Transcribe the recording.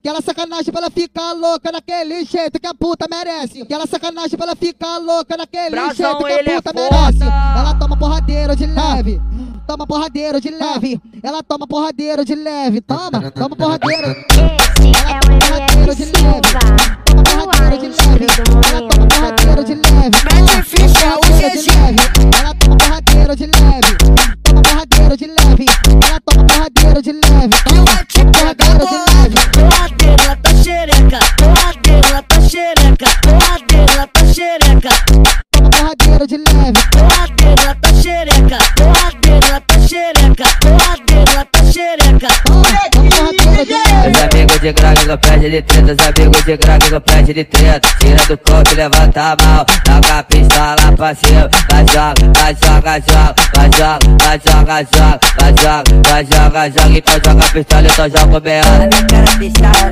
Aquela sacanagem pra ela ficar louca daquele jeito que a puta merece. Aquela sacanagem pra ela ficar louca daquele Brasão, jeito que a puta é merece. foda. Ela toma porradeiro de leve. Toma porradeiro de leve. Ela toma porradeiro de leve. Toma porradeiro. Esse é o MF Silva, o de leve. Ela toma porradeiro de leve. Mete ficha, o GG. Ela toma porradeiro de leve. Toma porradeiro de leve. Ela toma porradeiro de leve. Ela te pega bolado. Porradeira tá xereca. Porradeira tá xereca. Porradeira tá xereca. Toma porradeiro de leve. Porradeira tá xereca. Porradeira tá xereca. Porradeira tá xereca. Os amigos de crack que pede de treta, os amigos de crack que pede de treta. Tira do corpo e levanta a mão, joga a pistola pra cima. Vai joga, vai joga, joga, vai joga, vai joga, joga, vai joga, vai joga, joga. Então joga a pistola, então joga o B.O. Na minha cara pistola,